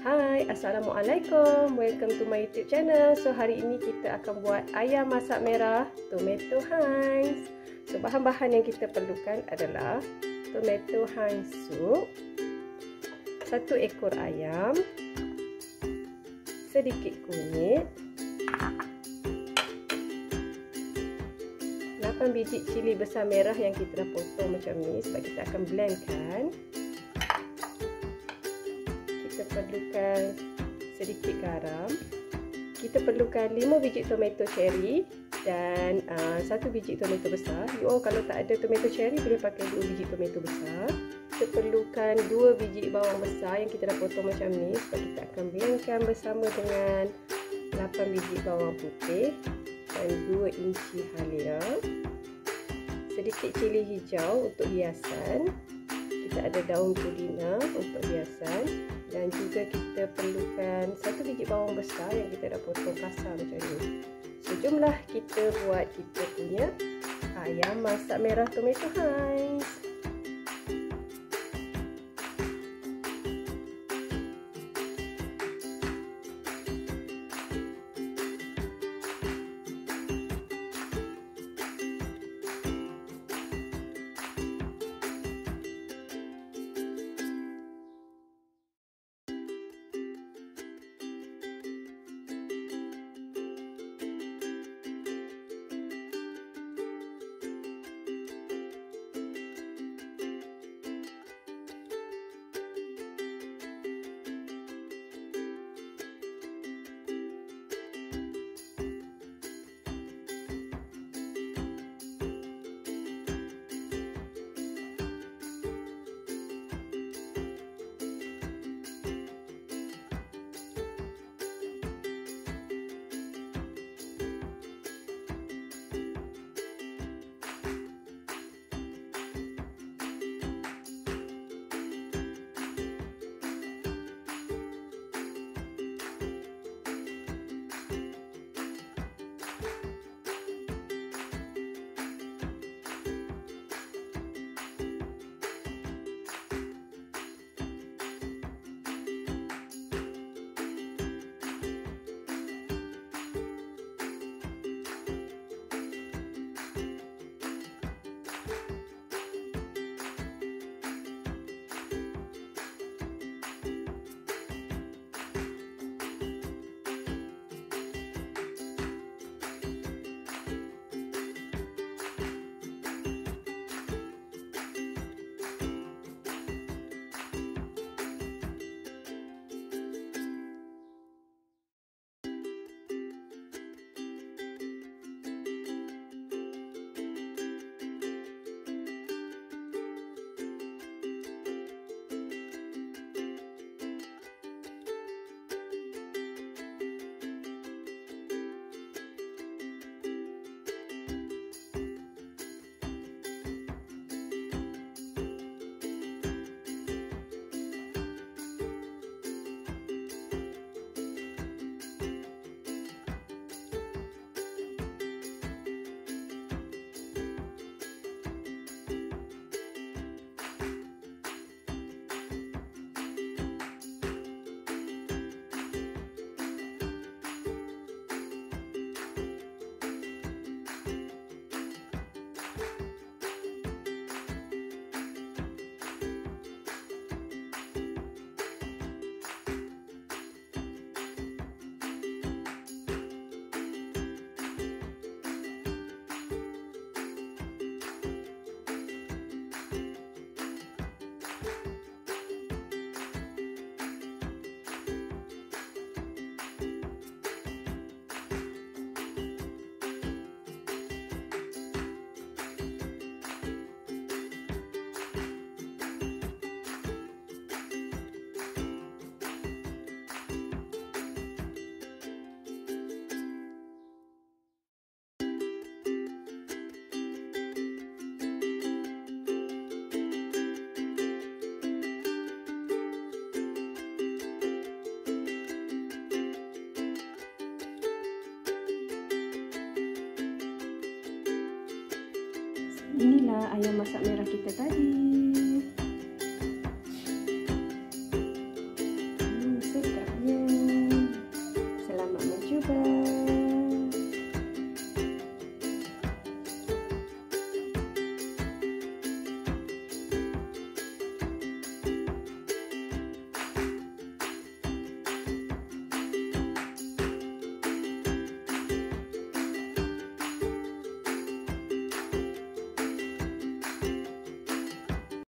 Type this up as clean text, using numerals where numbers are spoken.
Hai, Assalamualaikum. Welcome to my YouTube channel. So, hari ini kita akan buat ayam masak merah tomato Heinz. So, bahan-bahan yang kita perlukan adalah tomato Heinz soup, 1 ekor ayam, sedikit kunyit, 8 biji cili besar merah yang kita dah potong macam ni sebab kita akan blendkan. Kita perlukan sedikit garam. Kita perlukan 5 biji tomato cherry dan 1 biji tomato besar. Kalau tak ada tomato cherry boleh pakai 2 biji tomato besar. Kita perlukan 2 biji bawang besar yang kita dah potong macam ni sebab kita akan blendkan bersama dengan 8 biji bawang putih dan 2 inci halia. Sedikit cili hijau untuk hiasan. Kita ada daun pudina untuk hiasan. Dan juga kita perlukan 1 biji bawang besar yang kita dah potong kasar macam ni. So, jomlah kita buat kita punya ayam masak merah tomato Heinz. Inilah ayam masak merah kita tadi.